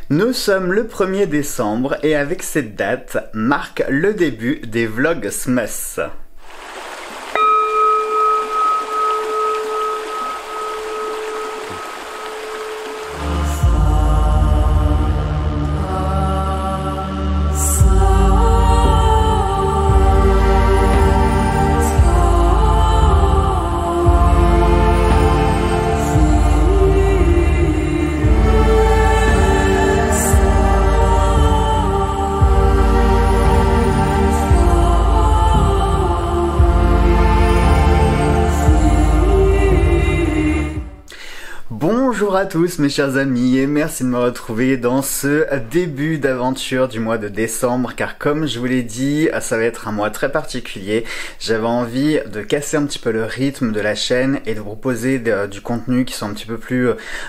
Nous sommes le 1er décembre et avec cette date marque le début des Vlogmas. Bonjour à tous mes chers amis et merci de me retrouver dans ce début d'aventure du mois de décembre car comme je vous l'ai dit, ça va être un mois très particulier. J'avais envie de casser un petit peu le rythme de la chaîne et de vous proposer du contenu qui soit un petit peu plus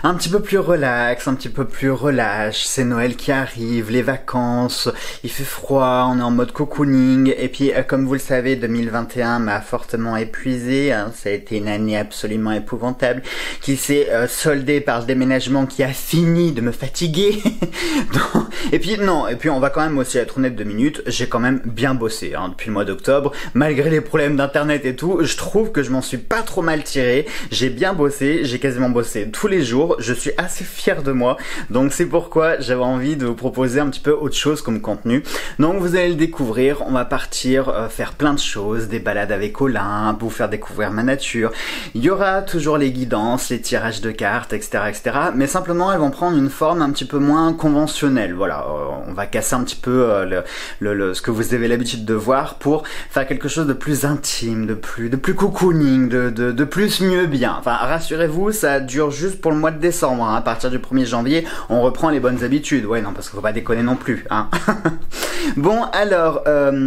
relax, un petit peu plus relâche. C'est Noël qui arrive, les vacances, il fait froid, on est en mode cocooning et puis comme vous le savez 2021 m'a fortement épuisé, hein. Ça a été une année absolument épouvantable qui s'est soldé par le déménagement qui a fini de me fatiguer. et puis on va quand même aussi être honnête 2 minutes, j'ai quand même bien bossé hein, depuis le mois d'octobre, malgré les problèmes d'internet et tout, je trouve que je m'en suis pas trop mal tiré, j'ai bien bossé, j'ai quasiment bossé tous les jours, je suis assez fier de moi, donc c'est pourquoi j'avais envie de vous proposer un petit peu autre chose comme contenu. Donc vous allez le découvrir, on va partir faire plein de choses, des balades avec Olin, vous faire découvrir ma nature, il y aura toujours les guidances, les tirages de cartes, etc. Mais simplement elles vont prendre une forme un petit peu moins conventionnelle. Voilà, on va casser un petit peu ce que vous avez l'habitude de voir pour faire quelque chose de plus intime, de plus cocooning, de plus mieux bien. Enfin rassurez-vous, ça dure juste pour le mois de décembre, hein. À partir du 1er janvier, on reprend les bonnes habitudes. Ouais non, parce qu'il faut pas déconner non plus, hein. Bon alors,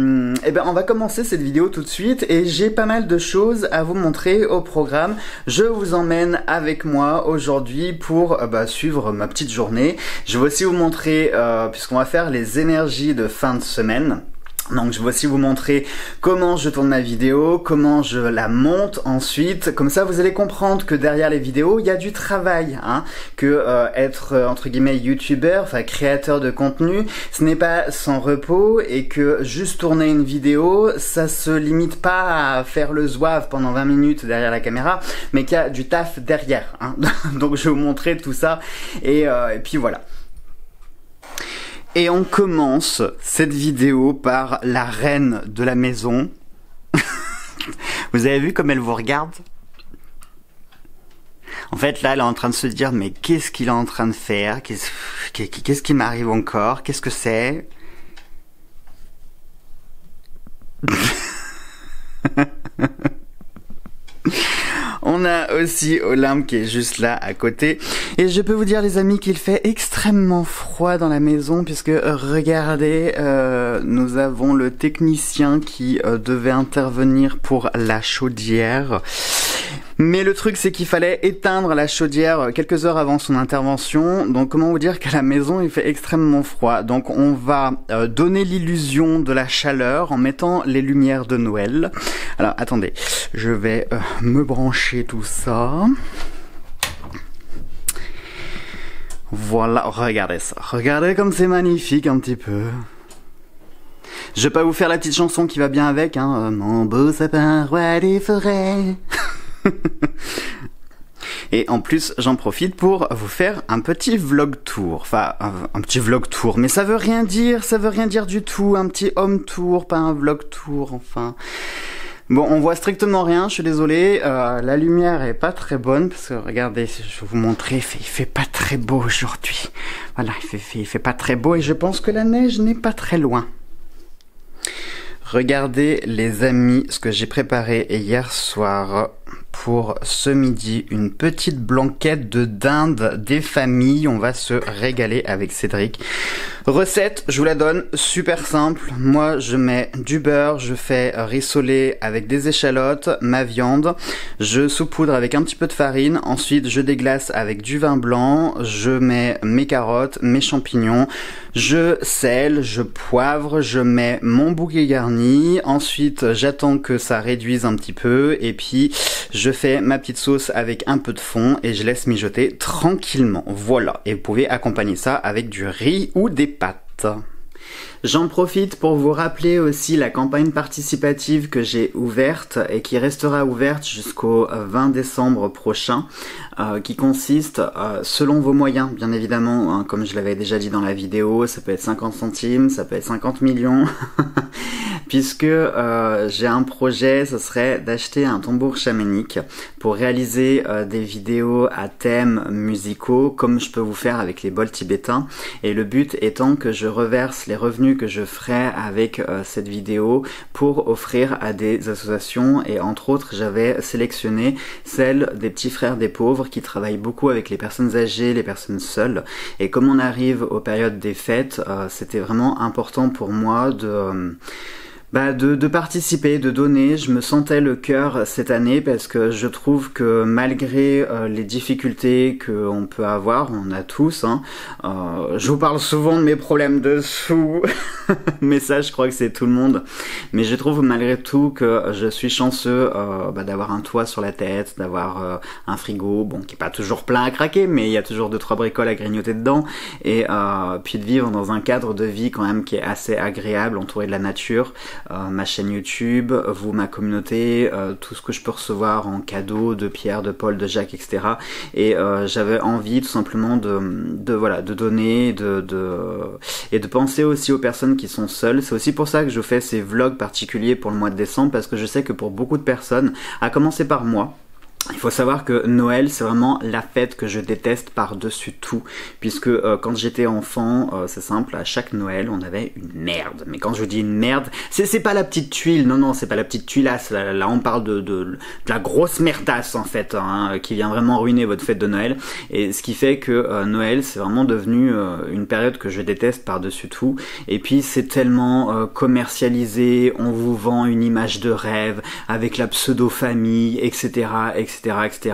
on va commencer cette vidéo tout de suite et j'ai pas mal de choses à vous montrer au programme. Je vous emmène avec moi aujourd'hui pour suivre ma petite journée. Je vais aussi vous montrer, puisqu'on va faire les énergies de fin de semaine. Donc je vais aussi vous montrer comment je tourne ma vidéo, comment je la monte ensuite, comme ça vous allez comprendre que derrière les vidéos il y a du travail, hein, que être entre guillemets youtubeur, enfin créateur de contenu, ce n'est pas sans repos et que juste tourner une vidéo, ça se limite pas à faire le zouave pendant 20 minutes derrière la caméra, mais qu'il y a du taf derrière, hein. Donc je vais vous montrer tout ça et puis voilà. Et on commence cette vidéo par la reine de la maison. Vous avez vu comme elle vous regarde? En fait, là, elle est en train de se dire, mais qu'est-ce qu'il est en train de faire? Qu'est-ce qui m'arrive encore? Qu'est-ce que c'est? On a aussi Olympe qui est juste là à côté. Et je peux vous dire les amis qu'il fait extrêmement froid dans la maison puisque regardez, nous avons le technicien qui devait intervenir pour la chaudière. Mais le truc c'est qu'il fallait éteindre la chaudière quelques heures avant son intervention. Donc comment vous dire qu'à la maison il fait extrêmement froid. Donc on va donner l'illusion de la chaleur en mettant les lumières de Noël. Alors attendez, je vais me brancher tout ça. Voilà, regardez ça. Regardez comme c'est magnifique un petit peu. Je vais pas vous faire la petite chanson qui va bien avec, hein. Mon beau sapin, roi des forêts. Et en plus j'en profite pour vous faire un petit vlog tour, enfin un petit vlog tour, mais ça veut rien dire du tout, un petit home tour, pas un vlog tour, enfin. Bon, on voit strictement rien, je suis désolé, la lumière est pas très bonne, parce que regardez, je vais vous montrer, il fait pas très beau aujourd'hui. Voilà, il fait pas très beau et je pense que la neige n'est pas très loin. Regardez les amis ce que j'ai préparé hier soir pour ce midi, une petite blanquette de dinde des familles, on va se régaler avec Cédric. Recette, je vous la donne, super simple. Moi, je mets du beurre, je fais rissoler avec des échalotes, ma viande, je saupoudre avec un petit peu de farine, ensuite je déglace avec du vin blanc, je mets mes carottes, mes champignons, je sèle, je poivre, je mets mon bouquet garni, ensuite j'attends que ça réduise un petit peu et puis je fais ma petite sauce avec un peu de fond et je laisse mijoter tranquillement. Voilà, et vous pouvez accompagner ça avec du riz ou des pâtes. J'en profite pour vous rappeler aussi la campagne participative que j'ai ouverte et qui restera ouverte jusqu'au 20 décembre prochain, qui consiste, selon vos moyens, bien évidemment, hein, comme je l'avais déjà dit dans la vidéo, ça peut être 50 centimes, ça peut être 50 millions, puisque j'ai un projet, ce serait d'acheter un tambour chamanique pour réaliser des vidéos à thèmes musicaux, comme je peux vous faire avec les bols tibétains, et le but étant que je reverse les revenus que je ferai avec cette vidéo pour offrir à des associations, et entre autres j'avais sélectionné celle des petits frères des pauvres qui travaillent beaucoup avec les personnes âgées, les personnes seules, et comme on arrive aux périodes des fêtes, c'était vraiment important pour moi de participer, de donner. Je me sentais le cœur cette année parce que je trouve que malgré les difficultés qu'on peut avoir, on a tous, hein, je vous parle souvent de mes problèmes de sous, mais ça je crois que c'est tout le monde, mais je trouve malgré tout que je suis chanceux d'avoir un toit sur la tête, d'avoir un frigo, bon qui est pas toujours plein à craquer, mais il y a toujours 2-3 bricoles à grignoter dedans, et puis de vivre dans un cadre de vie quand même qui est assez agréable, entouré de la nature. Ma chaîne YouTube, vous, ma communauté, tout ce que je peux recevoir en cadeau de Pierre, de Paul, de Jacques, etc. Et j'avais envie tout simplement de donner, et de penser aussi aux personnes qui sont seules. C'est aussi pour ça que je fais ces vlogs particuliers pour le mois de décembre, parce que je sais que pour beaucoup de personnes, à commencer par moi, il faut savoir que Noël, c'est vraiment la fête que je déteste par-dessus tout, puisque quand j'étais enfant, c'est simple, à chaque Noël, on avait une merde. Mais quand je dis une merde, c'est pas la petite tuile, non, c'est pas la petite tuilasse, là on parle de la grosse merdasse en fait, hein, qui vient vraiment ruiner votre fête de Noël, et ce qui fait que Noël, c'est vraiment devenu une période que je déteste par-dessus tout, et puis c'est tellement commercialisé, on vous vend une image de rêve, avec la pseudo-famille, etc., etc.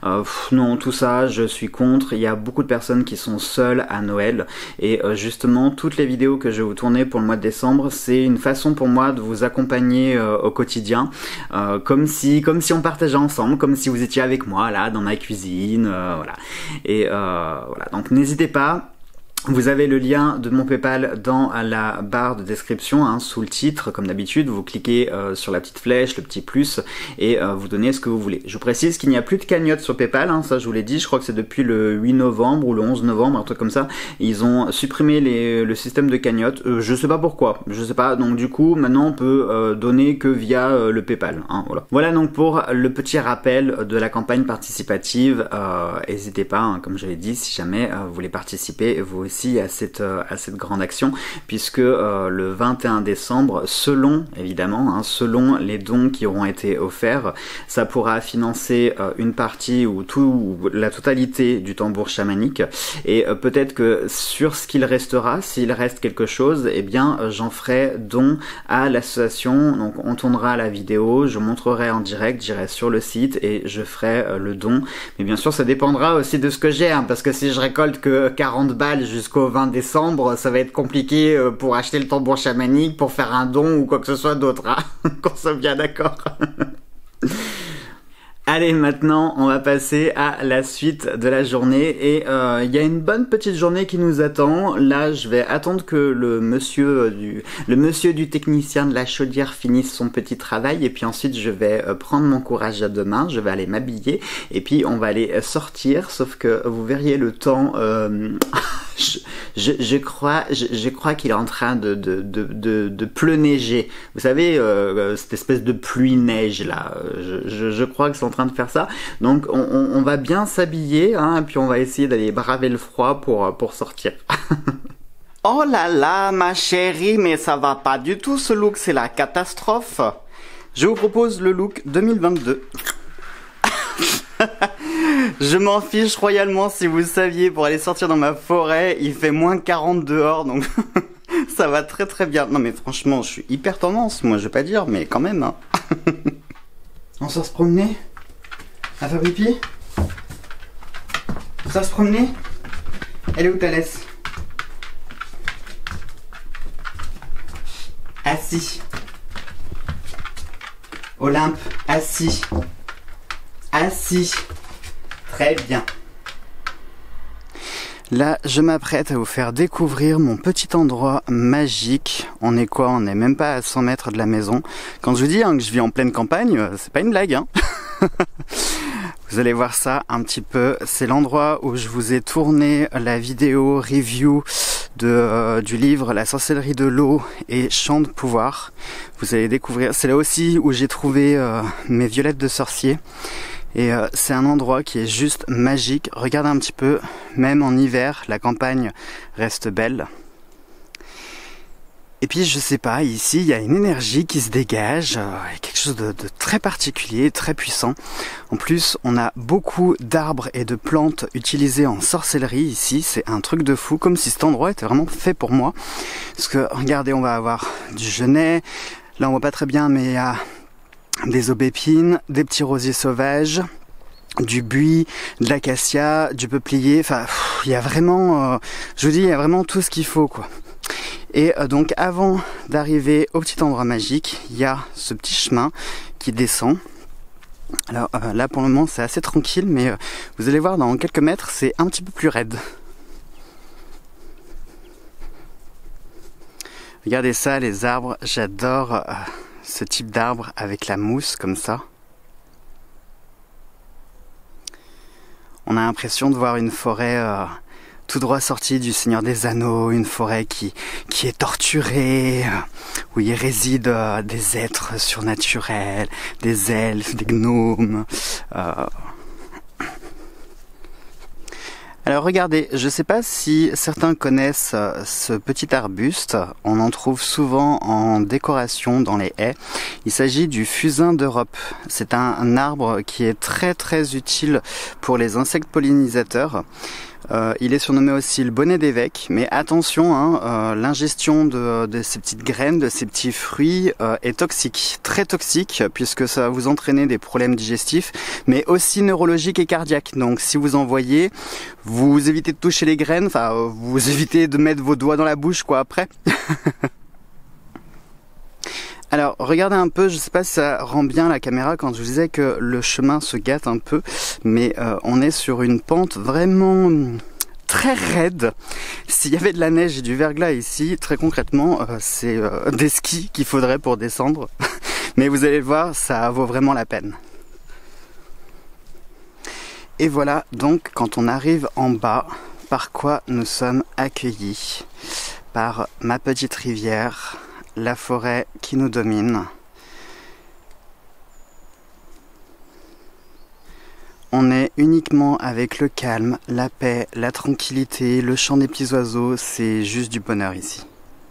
Non, tout ça, je suis contre. Il y a beaucoup de personnes qui sont seules à Noël, et justement, toutes les vidéos que je vais vous tourner pour le mois de décembre, c'est une façon pour moi de vous accompagner au quotidien, comme si on partageait ensemble, comme si vous étiez avec moi, là, dans ma cuisine, voilà. Et voilà, donc n'hésitez pas. Vous avez le lien de mon PayPal dans la barre de description, hein, sous le titre, comme d'habitude. Vous cliquez sur la petite flèche, le petit plus, et vous donnez ce que vous voulez. Je vous précise qu'il n'y a plus de cagnotte sur PayPal, hein, ça je vous l'ai dit, je crois que c'est depuis le 8 novembre ou le 11 novembre, un truc comme ça. Ils ont supprimé le système de cagnotte, je sais pas pourquoi, je sais pas, donc du coup, maintenant on peut donner que via le PayPal, hein, voilà. Voilà donc pour le petit rappel de la campagne participative, n'hésitez pas, hein, comme je l'ai dit, si jamais vous voulez participer, vous aussi à cette grande action, puisque le 21 décembre, selon selon les dons qui auront été offerts, ça pourra financer une partie ou la totalité du tambour chamanique, et peut-être que sur ce qu'il restera, s'il reste quelque chose, eh bien j'en ferai don à l'association. Donc on tournera la vidéo, je montrerai en direct, j'irai sur le site et je ferai le don, mais bien sûr ça dépendra aussi de ce que j'ai, hein, parce que si je récolte que 40 balles jusqu'au 20 décembre, ça va être compliqué pour acheter le tambour chamanique, pour faire un don ou quoi que ce soit d'autre, hein. Qu'on soit bien d'accord. Allez, maintenant, on va passer à la suite de la journée, et il y a une bonne petite journée qui nous attend. Là, je vais attendre que le monsieur du technicien de la chaudière finisse son petit travail, et puis ensuite je vais prendre mon courage à deux mains, je vais aller m'habiller, et puis on va aller sortir, sauf que vous verriez le temps... Je crois qu'il est en train de pleu-neiger. Vous savez, cette espèce de pluie-neige là. Je crois que c'est en train de faire ça. Donc on va bien s'habiller, hein, et puis on va essayer d'aller braver le froid pour sortir. Oh là là, ma chérie, mais ça va pas du tout ce look, c'est la catastrophe. Je vous propose le look 2022. Je m'en fiche royalement si vous saviez, pour aller sortir dans ma forêt, il fait moins 40 dehors, donc ça va très très bien. Non mais franchement, je suis hyper tendance, moi je vais pas dire, mais quand même. Hein. On sort se promener? À faire pipi? On sort se promener? Elle est où ta laisse? Assis. Olympe, assis. Assis. Très bien. Là, je m'apprête à vous faire découvrir mon petit endroit magique. On est quoi? On n'est même pas à 100 mètres de la maison. Quand je vous dis que je vis en pleine campagne, c'est pas une blague. Hein. Vous allez voir ça un petit peu. C'est l'endroit où je vous ai tourné la vidéo review du livre La sorcellerie de l'eau et Chant de pouvoir. Vous allez découvrir. C'est là aussi où j'ai trouvé mes violettes de sorcier. Et c'est un endroit qui est juste magique. Regardez un petit peu, même en hiver, la campagne reste belle. Et puis je sais pas, ici il y a une énergie qui se dégage, quelque chose de très particulier, très puissant. En plus, on a beaucoup d'arbres et de plantes utilisées en sorcellerie ici, c'est un truc de fou, comme si cet endroit était vraiment fait pour moi. Parce que regardez, on va avoir du genêt, là on voit pas très bien, mais il y a des aubépines, des petits rosiers sauvages, du buis, de l'acacia, du peuplier, enfin il y a vraiment, je vous dis, il y a vraiment tout ce qu'il faut quoi. Et donc avant d'arriver au petit endroit magique, il y a ce petit chemin qui descend. Alors là pour le moment c'est assez tranquille, mais vous allez voir dans quelques mètres c'est un petit peu plus raide. Regardez ça, les arbres, j'adore ce type d'arbre avec la mousse comme ça. On a l'impression de voir une forêt tout droit sortie du Seigneur des Anneaux, une forêt qui est torturée, où il réside des êtres surnaturels, des elfes, des gnomes. Alors regardez, je ne sais pas si certains connaissent ce petit arbuste, on en trouve souvent en décoration dans les haies. Il s'agit du fusain d'Europe. C'est un arbre qui est très très utile pour les insectes pollinisateurs. Il est surnommé aussi le bonnet d'évêque, mais attention, hein, l'ingestion de ces petites graines, de ces petits fruits est toxique, très toxique, puisque ça va vous entraîner des problèmes digestifs, mais aussi neurologiques et cardiaques. Donc si vous en voyez, vous évitez de toucher les graines, enfin vous évitez de mettre vos doigts dans la bouche quoi après. Alors regardez un peu, je ne sais pas si ça rend bien la caméra quand je vous disais que le chemin se gâte un peu, mais on est sur une pente vraiment très raide. S'il y avait de la neige et du verglas ici, très concrètement, c'est des skis qu'il faudrait pour descendre. Mais vous allez le voir, ça vaut vraiment la peine. Et voilà donc quand on arrive en bas, par quoi nous sommes accueillis? Par ma petite rivière, la forêt qui nous domine. On est uniquement avec le calme, la paix, la tranquillité, le chant des petits oiseaux, c'est juste du bonheur ici.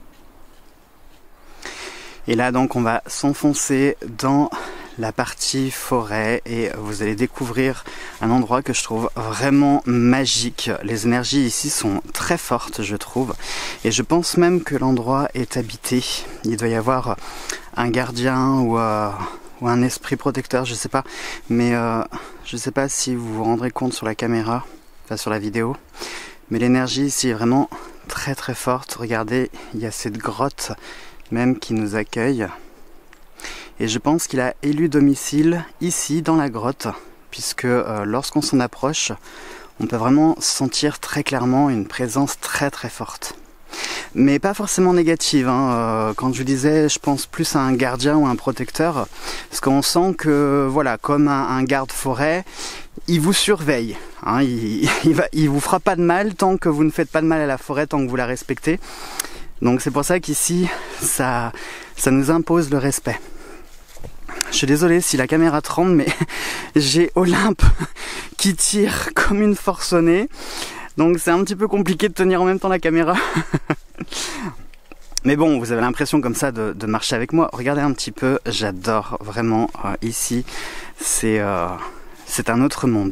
Et là donc on va s'enfoncer dans la partie forêt et vous allez découvrir un endroit que je trouve vraiment magique. Les énergies ici sont très fortes je trouve et je pense même que l'endroit est habité. Il doit y avoir un gardien ou un esprit protecteur, je sais pas, mais je sais pas si vous vous rendrez compte sur la caméra, enfin sur la vidéo, mais l'énergie ici est vraiment très très forte. Regardez, il y a cette grotte même qui nous accueille. Et je pense qu'il a élu domicile ici dans la grotte, puisque lorsqu'on s'en approche, on peut vraiment sentir très clairement une présence très très forte. Mais pas forcément négative, hein. Quand je disais, je pense plus à un gardien ou un protecteur, parce qu'on sent que, voilà, comme un garde-forêt, il vous surveille. Hein. Il vous fera pas de mal tant que vous ne faites pas de mal à la forêt, tant que vous la respectez. Donc c'est pour ça qu'ici, ça nous impose le respect. Je suis désolé si la caméra tremble, mais j'ai Olympe qui tire comme une forcenée. Donc c'est un petit peu compliqué de tenir en même temps la caméra. Mais bon, vous avez l'impression comme ça de marcher avec moi. Regardez un petit peu, j'adore vraiment ici. C'est c'est un autre monde.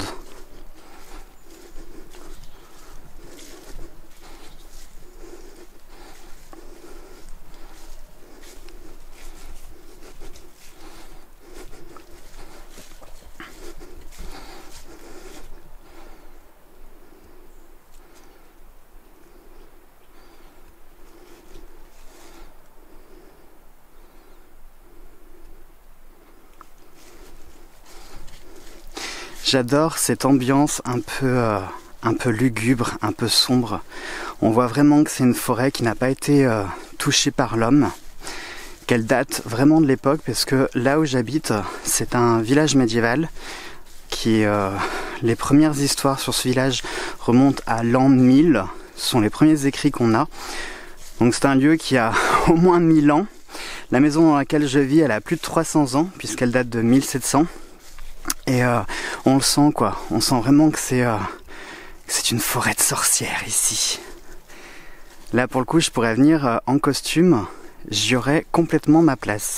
J'adore cette ambiance un peu lugubre, un peu sombre. On voit vraiment que c'est une forêt qui n'a pas été touchée par l'homme, qu'elle date vraiment de l'époque, parce que là où j'habite, c'est un village médiéval qui, les premières histoires sur ce village remontent à l'an 1000, ce sont les premiers écrits qu'on a. Donc c'est un lieu qui a au moins 1000 ans. La maison dans laquelle je vis, elle a plus de 300 ans, puisqu'elle date de 1700. Et on le sent quoi, on sent vraiment que c'est une forêt de sorcières ici. Là pour le coup je pourrais venir en costume, j'y aurais complètement ma place.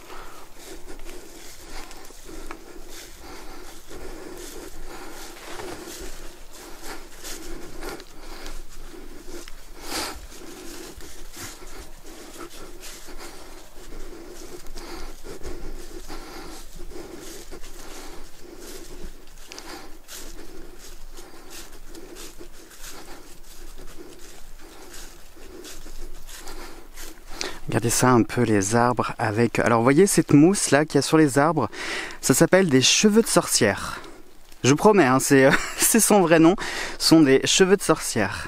Regardez ça un peu les arbres avec... Alors vous voyez cette mousse là qu'il y a sur les arbres, ça s'appelle des cheveux de sorcière. Je vous promets, hein, c'est son vrai nom, ce sont des cheveux de sorcière.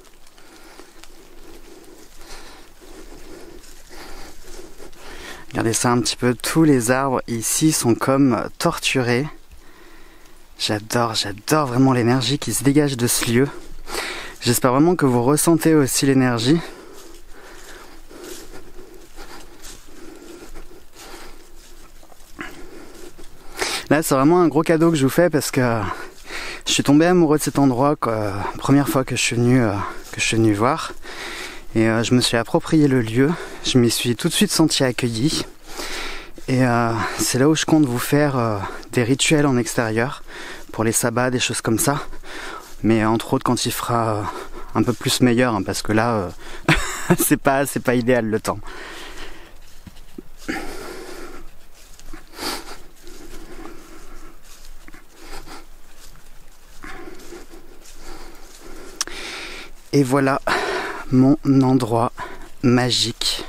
Regardez ça un petit peu, tous les arbres ici sont comme torturés. J'adore vraiment l'énergie qui se dégage de ce lieu. J'espère vraiment que vous ressentez aussi l'énergie. Là c'est vraiment un gros cadeau que je vous fais parce que je suis tombé amoureux de cet endroit première fois que je suis venu voir, et je me suis approprié le lieu, je m'y suis tout de suite senti accueilli, et c'est là où je compte vous faire des rituels en extérieur pour les sabbats, des choses comme ça, mais entre autres quand il fera un peu plus meilleur, hein, parce que là c'est pas idéal le temps. Et voilà mon endroit magique.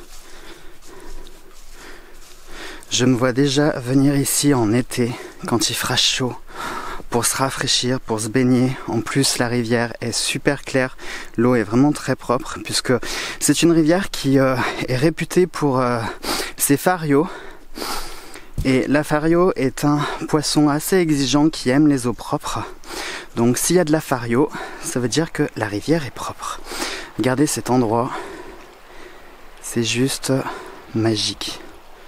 Je me vois déjà venir ici en été, quand il fera chaud, pour se rafraîchir, pour se baigner. En plus, la rivière est super claire, l'eau est vraiment très propre, puisque c'est une rivière qui est réputée pour ses farios. Et la fario est un poisson assez exigeant qui aime les eaux propres. Donc s'il y a de la fario, ça veut dire que la rivière est propre. Regardez cet endroit, c'est juste magique.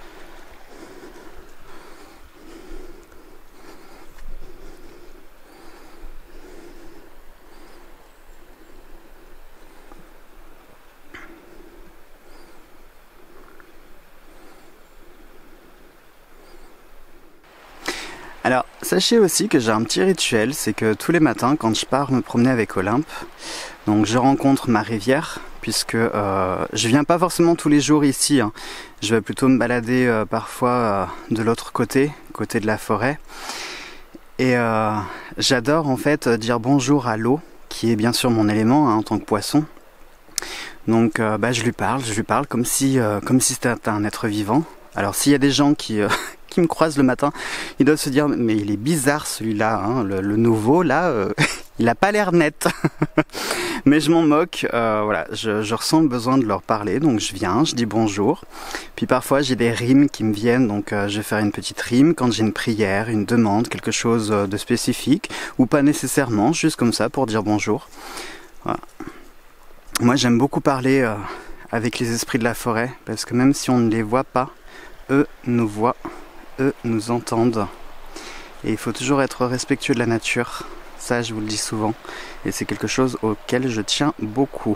Alors, sachez aussi que j'ai un petit rituel, c'est que tous les matins, quand je pars me promener avec Olympe, donc je rencontre ma rivière, puisque je viens pas forcément tous les jours ici, hein. Je vais plutôt me balader parfois de l'autre côté de la forêt. Et j'adore en fait dire bonjour à l'eau, qui est bien sûr mon élément hein, en tant que poisson. Donc je lui parle comme si c'était un être vivant. Alors s'il y a des gens qui me croisent le matin, ils doivent se dire mais il est bizarre celui-là, hein, le nouveau là, il a pas l'air net. Mais je m'en moque, voilà, je ressens le besoin de leur parler, donc je viens, je dis bonjour. Puis parfois j'ai des rimes qui me viennent, donc je vais faire une petite rime quand j'ai une prière, une demande, quelque chose de spécifique, ou pas nécessairement, juste comme ça pour dire bonjour. Voilà. Moi j'aime beaucoup parler avec les esprits de la forêt, parce que même si on ne les voit pas, eux nous voient, eux nous entendent. Et il faut toujours être respectueux de la nature, ça je vous le dis souvent, et c'est quelque chose auquel je tiens beaucoup.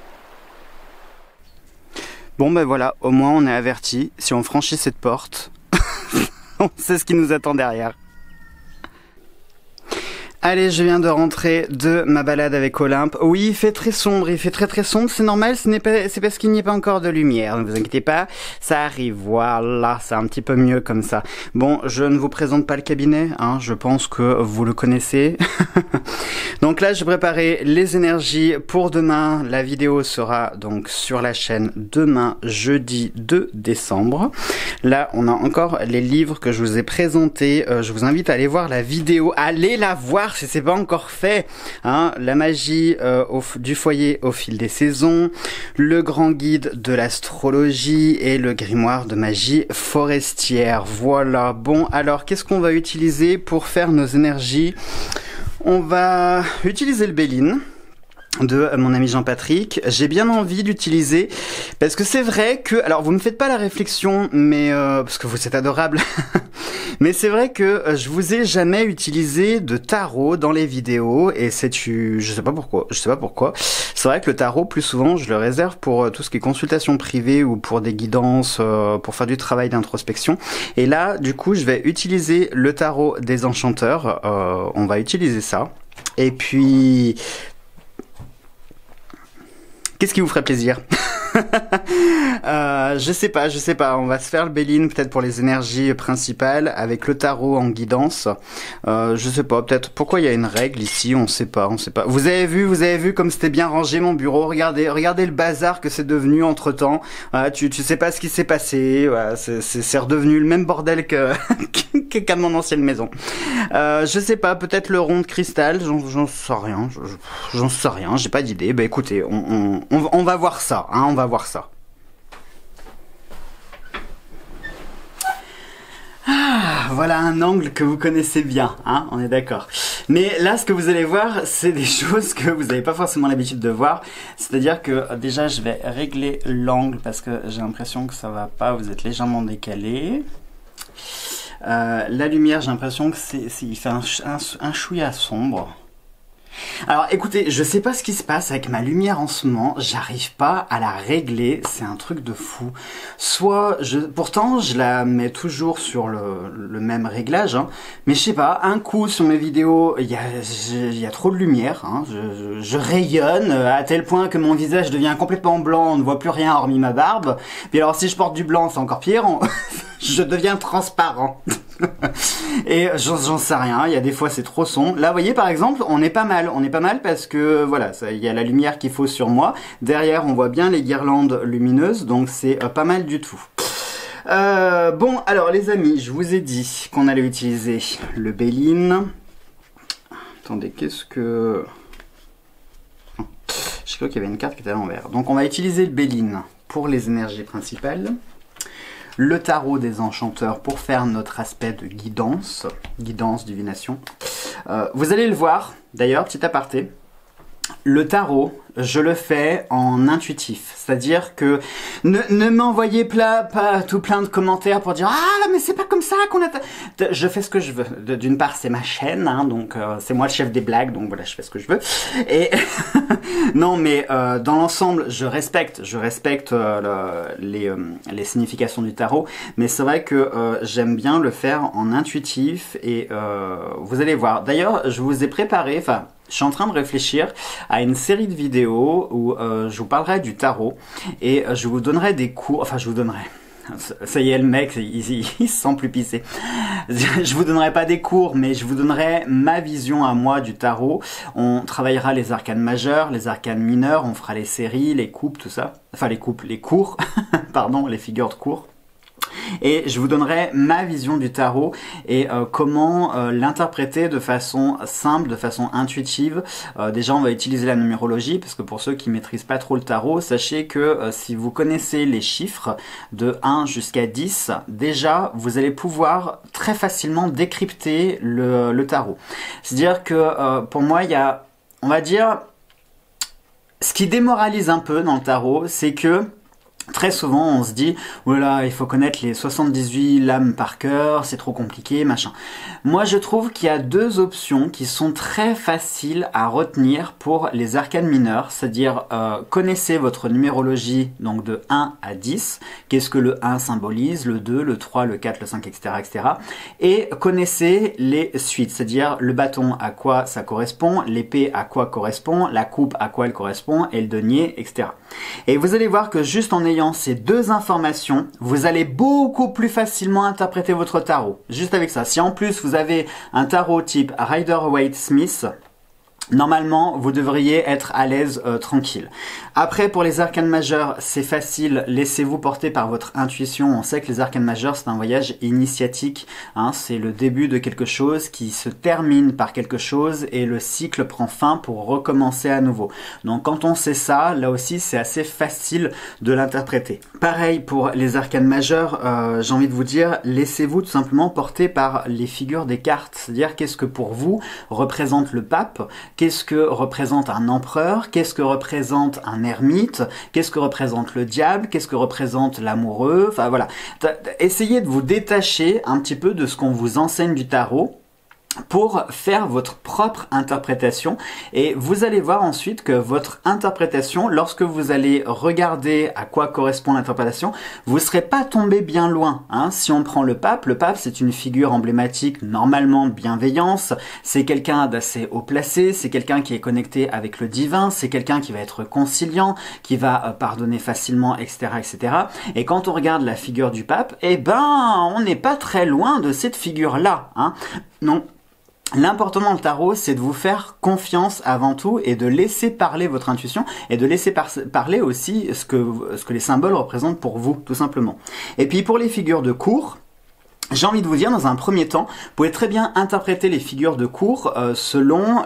Bon ben voilà, au moins on est averti, si on franchit cette porte, on sait ce qui nous attend derrière. Allez, je viens de rentrer de ma balade avec Olympe. Oui, il fait très sombre, il fait très sombre, c'est normal, c'est parce qu'il n'y a pas encore de lumière. Ne vous inquiétez pas, ça arrive, voilà, c'est un petit peu mieux comme ça. Bon, je ne vous présente pas le cabinet, hein, je pense que vous le connaissez. Donc là, j'ai préparé les énergies pour demain. La vidéo sera donc sur la chaîne demain, jeudi 2 décembre. Là, on a encore les livres que je vous ai présentés. Je vous invite à aller voir la vidéo, allez la voir si c'est pas encore fait, hein, la magie du foyer au fil des saisons, le grand guide de l'astrologie et le grimoire de magie forestière. Voilà, bon, alors qu'est-ce qu'on va utiliser pour faire nos énergies? On va utiliser le Béline de mon ami Jean-Patrick. J'ai bien envie d'utiliser, parce que c'est vrai que, alors vous me faites pas la réflexion, mais parce que vous êtes adorable, mais c'est vrai que je vous ai jamais utilisé de tarot dans les vidéos, et je sais pas pourquoi. C'est vrai que le tarot, plus souvent, je le réserve pour tout ce qui est consultation privée ou pour des guidances, pour faire du travail d'introspection. Et là, du coup, je vais utiliser le tarot des enchanteurs. On va utiliser ça. Et puis, qu'est-ce qui vous ferait plaisir? Je sais pas, on va se faire le Béline peut-être pour les énergies principales avec le tarot en guidance. Je sais pas, peut-être pourquoi il y a une règle ici, on sait pas. Vous avez vu comme c'était bien rangé mon bureau, regardez le bazar que c'est devenu entre-temps. Tu sais pas ce qui s'est passé, voilà, c'est redevenu le même bordel qu'à mon ancienne maison. Je sais pas, peut-être le rond de cristal, j'en sais rien, j'ai pas d'idée. Bah écoutez, on va voir ça, hein, on va voir ça. Ah, voilà un angle que vous connaissez bien, hein, on est d'accord. Mais là, ce que vous allez voir, c'est des choses que vous n'avez pas forcément l'habitude de voir. C'est-à-dire que déjà, je vais régler l'angle parce que j'ai l'impression que ça va pas, vous êtes légèrement décalé. La lumière, j'ai l'impression que il fait un chouïa sombre. Alors écoutez, je sais pas ce qui se passe avec ma lumière en ce moment, j'arrive pas à la régler, c'est un truc de fou. Pourtant je la mets toujours sur le même réglage, hein, mais je sais pas, un coup sur mes vidéos, il y a trop de lumière, hein, je rayonne à tel point que mon visage devient complètement blanc, on ne voit plus rien hormis ma barbe. Puis alors si je porte du blanc, c'est encore pire, je deviens transparent. Et j'en sais rien, il y a des fois c'est trop sombre. Là vous voyez par exemple on est pas mal parce que voilà, il y a la lumière qu'il faut sur moi. Derrière on voit bien les guirlandes lumineuses, donc c'est pas mal du tout. Bon alors les amis, je vous ai dit qu'on allait utiliser le Béline. Attendez, qu'est-ce que... Je crois qu'il y avait une carte qui était à l'envers. Donc on va utiliser le Béline pour les énergies principales. Le tarot des enchanteurs pour faire notre aspect de guidance, divination. Vous allez le voir, d'ailleurs, petit aparté, le tarot, je le fais en intuitif, c'est-à-dire que ne m'envoyez pas tout plein de commentaires pour dire « Ah, mais c'est pas comme ça qu'on a... » Je fais ce que je veux. D'une part, c'est ma chaîne, hein, donc c'est moi le chef des blagues, donc voilà, je fais ce que je veux. Et non, mais dans l'ensemble, je respecte les significations du tarot, mais c'est vrai que j'aime bien le faire en intuitif et vous allez voir. D'ailleurs, je vous ai préparé, je suis en train de réfléchir à une série de vidéos où je vous parlerai du tarot et je vous donnerai des cours, ça y est le mec, il se sent plus pissé. Je vous donnerai pas des cours, mais je vous donnerai ma vision à moi du tarot. On travaillera les arcanes majeurs, les arcanes mineurs, on fera les séries, les coupes, tout ça. Enfin les cours, pardon, les figures de cours. Et je vous donnerai ma vision du tarot et comment l'interpréter de façon simple, de façon intuitive. Déjà on va utiliser la numérologie parce que pour ceux qui maîtrisent pas trop le tarot, sachez que si vous connaissez les chiffres de 1 jusqu'à 10, déjà vous allez pouvoir très facilement décrypter le tarot. C'est-à-dire que pour moi il y a, on va dire, ce qui démoralise un peu dans le tarot, c'est que Très souvent, on se dit, voilà, il faut connaître les 78 lames par cœur, c'est trop compliqué, machin. Moi, je trouve qu'il y a deux options qui sont très faciles à retenir pour les arcanes mineures, c'est-à-dire connaissez votre numérologie, donc de 1 à 10, qu'est-ce que le 1 symbolise, le 2, le 3, le 4, le 5, etc., etc. Et connaissez les suites, c'est-à-dire le bâton à quoi ça correspond, l'épée à quoi correspond, la coupe à quoi elle correspond, et le denier, etc. Et vous allez voir que juste en ayant ces deux informations, vous allez beaucoup plus facilement interpréter votre tarot. Juste avec ça. Si en plus vous avez un tarot type Rider-Waite-Smith, normalement, vous devriez être à l'aise, tranquille. Après, pour les arcanes majeures, c'est facile. Laissez-vous porter par votre intuition. On sait que les arcanes majeures, c'est un voyage initiatique. Hein, c'est le début de quelque chose qui se termine par quelque chose et le cycle prend fin pour recommencer à nouveau. Donc, quand on sait ça, là aussi, c'est assez facile de l'interpréter. Pareil pour les arcanes majeures, j'ai envie de vous dire, laissez-vous tout simplement porter par les figures des cartes. C'est-à-dire, qu'est-ce que pour vous représente le pape ? Qu'est-ce que représente un empereur? Qu'est-ce que représente un ermite? Qu'est-ce que représente le diable? Qu'est-ce que représente l'amoureux? Enfin voilà. Essayez de vous détacher un petit peu de ce qu'on vous enseigne du tarot pour faire votre propre interprétation, et vous allez voir ensuite que votre interprétation, lorsque vous allez regarder à quoi correspond l'interprétation, vous ne serez pas tombé bien loin. Hein. Si on prend le pape c'est une figure emblématique normalement de bienveillance, c'est quelqu'un d'assez haut placé, c'est quelqu'un qui est connecté avec le divin, c'est quelqu'un qui va être conciliant, qui va pardonner facilement, etc., etc. Et quand on regarde la figure du pape, eh ben, on n'est pas très loin de cette figure-là. Hein. Non. L'important dans le tarot, c'est de vous faire confiance avant tout et de laisser parler votre intuition et de laisser parler aussi ce que les symboles représentent pour vous, tout simplement. Et puis pour les figures de cour, j'ai envie de vous dire, dans un premier temps, vous pouvez très bien interpréter les figures de cour selon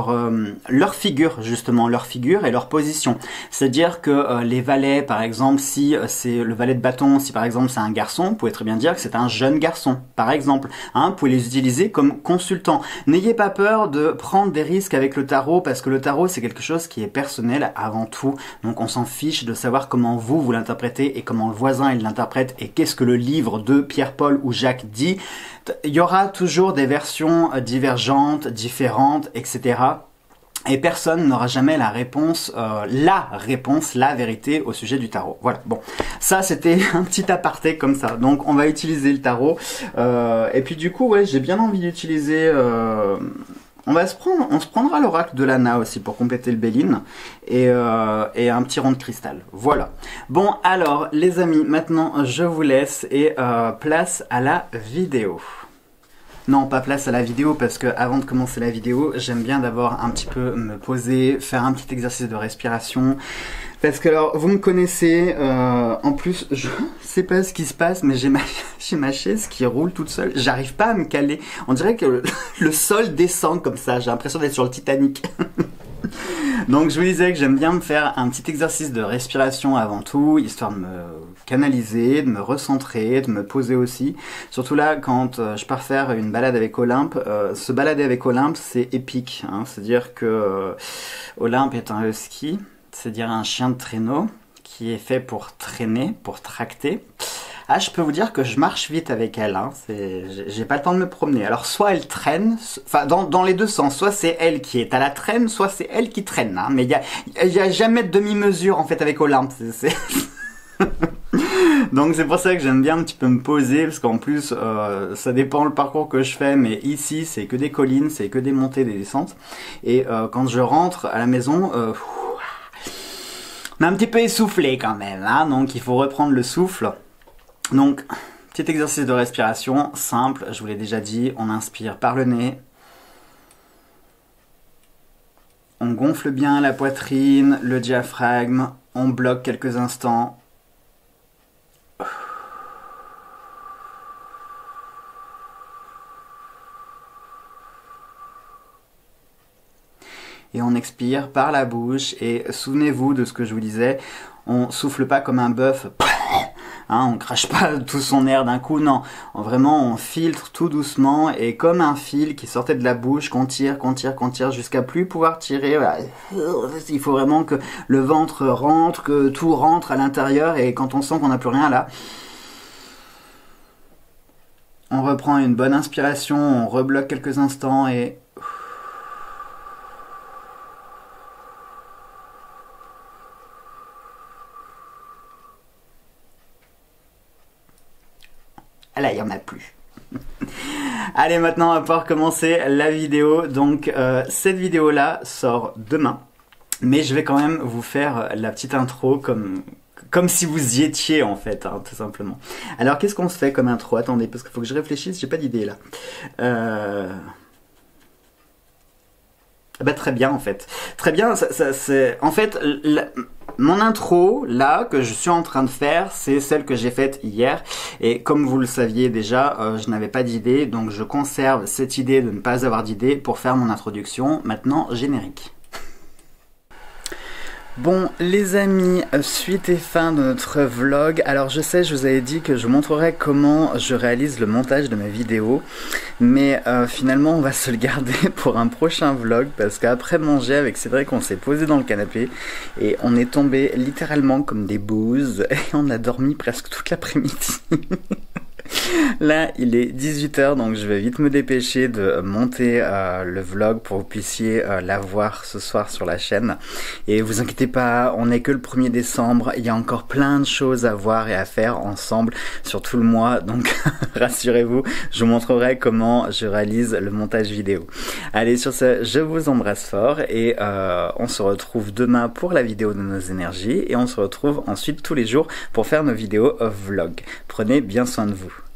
leur figure, justement, leur figure et leur position. C'est-à-dire que les valets, par exemple, si c'est le valet de bâton, si par exemple c'est un garçon, vous pouvez très bien dire que c'est un jeune garçon, par exemple. Hein, vous pouvez les utiliser comme consultants. N'ayez pas peur de prendre des risques avec le tarot, parce que le tarot, c'est quelque chose qui est personnel avant tout. Donc on s'en fiche de savoir comment vous l'interprétez et comment le voisin il l'interprète et qu'est-ce que le livre de Pierre-Paul ou Jacques dit. Il y aura toujours des versions divergentes, différentes, etc. Et personne n'aura jamais la réponse, la vérité au sujet du tarot. Voilà, bon, ça c'était un petit aparté comme ça. Donc on va utiliser le tarot. Et puis du coup, ouais, j'ai bien envie d'utiliser... on se prendra l'oracle de Lana aussi pour compléter le Béline et un petit rond de cristal. Voilà. Bon, alors les amis, maintenant je vous laisse et place à la vidéo. Non, pas place à la vidéo parce que avant de commencer la vidéo, j'aime bien d'abord un petit peu me poser, faire un petit exercice de respiration. Parce que alors, vous me connaissez, en plus, je sais pas ce qui se passe, mais j'ai ma chaise qui roule toute seule. J'arrive pas à me caler. On dirait que le sol descend comme ça. J'ai l'impression d'être sur le Titanic. Donc je vous disais que j'aime bien me faire un petit exercice de respiration avant tout, histoire de me canaliser, de me recentrer, de me poser aussi. Surtout là, quand je pars faire une balade avec Olympe, se balader avec Olympe, c'est épique. Hein. C'est-à-dire que Olympe est un husky, c'est-à-dire un chien de traîneau qui est fait pour traîner, pour tracter. Ah, je peux vous dire que je marche vite avec elle, hein. J'ai pas le temps de me promener. Alors, soit elle traîne, enfin, dans les deux sens, soit c'est elle qui est à la traîne, soit c'est elle qui traîne, hein. Mais il y a jamais de demi-mesure, en fait, avec Olympe. Donc, c'est pour ça que j'aime bien un petit peu me poser, parce qu'en plus, ça dépend le parcours que je fais, mais ici, c'est que des collines, c'est que des montées, des descentes. Et quand je rentre à la maison, on est un petit peu essoufflé quand même, hein. Donc, il faut reprendre le souffle. Donc, petit exercice de respiration, simple, je vous l'ai déjà dit, on inspire par le nez. On gonfle bien la poitrine, le diaphragme, on bloque quelques instants. Et on expire par la bouche, et souvenez-vous de ce que je vous disais, on souffle pas comme un bœuf. hein, on crache pas tout son air d'un coup, non. Vraiment, on filtre tout doucement et comme un fil qui sortait de la bouche, qu'on tire jusqu'à plus pouvoir tirer. Voilà. Il faut vraiment que le ventre rentre, que tout rentre à l'intérieur et quand on sent qu'on n'a plus rien là, on reprend une bonne inspiration, on rebloque quelques instants et là, il n'y en a plus. Allez, maintenant, on va pouvoir commencer la vidéo. Donc, cette vidéo-là sort demain. Mais je vais quand même vous faire la petite intro comme si vous y étiez, en fait, hein, tout simplement. Alors, qu'est-ce qu'on se fait comme intro? Attendez, parce qu'il faut que je réfléchisse, j'ai pas d'idée, là. Bah, très bien, en fait. Très bien, c'est... En fait... Mon intro, là, que je suis en train de faire, c'est celle que j'ai faite hier. Et comme vous le saviez déjà, je n'avais pas d'idée. Donc je conserve cette idée de ne pas avoir d'idée pour faire mon introduction. Maintenant, générique. Bon les amis, suite et fin de notre vlog. Alors je sais, je vous avais dit que je vous montrerai comment je réalise le montage de mes vidéos. Mais finalement on va se le garder pour un prochain vlog. Parce qu'après manger avec Cédric, on s'est posé dans le canapé. Et on est tombé littéralement comme des bouses. Et on a dormi presque toute l'après-midi. Là, il est 18h, donc je vais vite me dépêcher de monter le vlog pour que vous puissiez la voir ce soir sur la chaîne. Et vous inquiétez pas, on n'est que le 1er décembre, il y a encore plein de choses à voir et à faire ensemble sur tout le mois, donc rassurez-vous, je vous montrerai comment je réalise le montage vidéo. Allez, sur ce, je vous embrasse fort et on se retrouve demain pour la vidéo de nos énergies et on se retrouve ensuite tous les jours pour faire nos vidéos vlog. Prenez bien soin de vous.